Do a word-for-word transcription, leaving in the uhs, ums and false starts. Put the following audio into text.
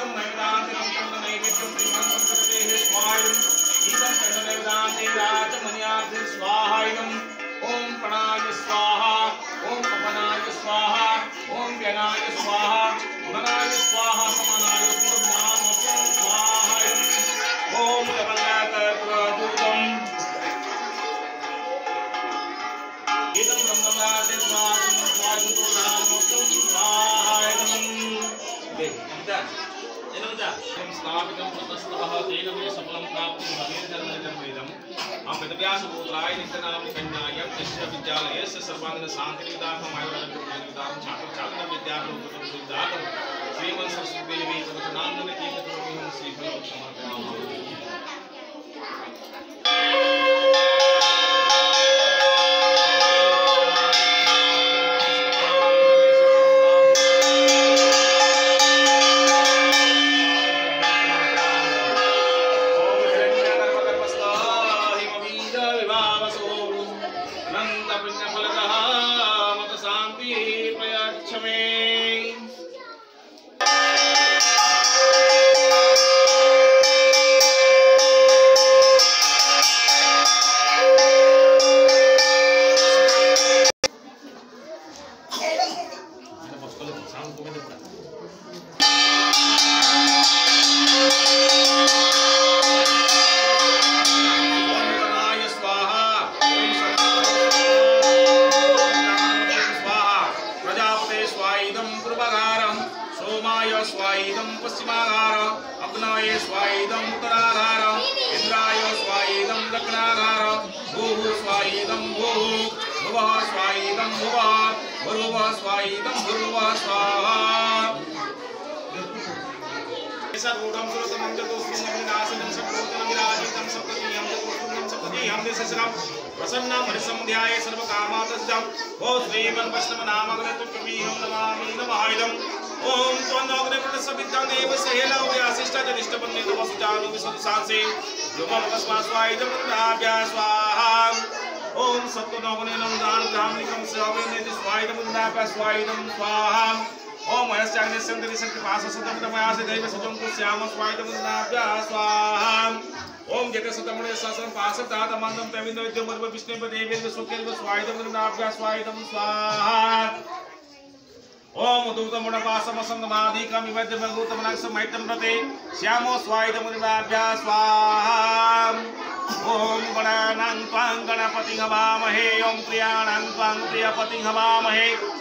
इदं नैवेद्यं तन्न नैवेद्यं त्रिभंगं प्रदेः स्वाहायं इदं तन्न नैवेद्यं राजमन्यार्थे स्वाहायं ओम प्राणाय स्वाहा ओम अपनाय स्वाहा ओम व्यनाय स्वाहा मनाय स्वाहा समानाय नाम स्वाहायं ओम लवंगाकर्पूरजूतम् इदं ब्रह्मणाते स्वाहायं स्वाहायं नाम स्वाहायं बेटा एनोदा हम स्थापितं ततस्तः तेन मे सफलं प्राप्तिं भवेत् वेदम् हम वेदव्यास पुत्राय नित्यनाम कन्याय यस्य विद्यालयस्य सर्वांगीण शान्तिनिदानं आयुर्वेदनिदानं छात्र छात्र विद्यारूपं सिद्धातं श्रीमन् सरस्वती देवी वचनामृत कीर्तनं हम श्रीफलं समर्पयामि। ओम सत्वनवनेनं दान ब्राह्मणिकं स्वावेनेति स्वाइदं मुन्दापा स्वाइदं स्वाहा ओम मयस्याग्ने संतति शक्ति पास सतम तमयासे दैव सजं को श्याम स्वाइदं मुन्दापा स्वाहा ओम जते सतमणे शासन पास तात मंदं तविन्दो विद्यमर्व विष्णुव देवेन्द्र सुखेर्व स्वाइदं मुन्दापा स्वाइदं स्वाहा ओम दूतमुण पासम संगमादिकं विवद्यं गौतमनाक्ष मैत्रं प्रते श्यामो स्वाइदं मुन्दापा स्वाहा ओम गणानां त्वां गणपतिं हवामहे ओम प्रियाणां त्वां प्रियपतिं हवामहे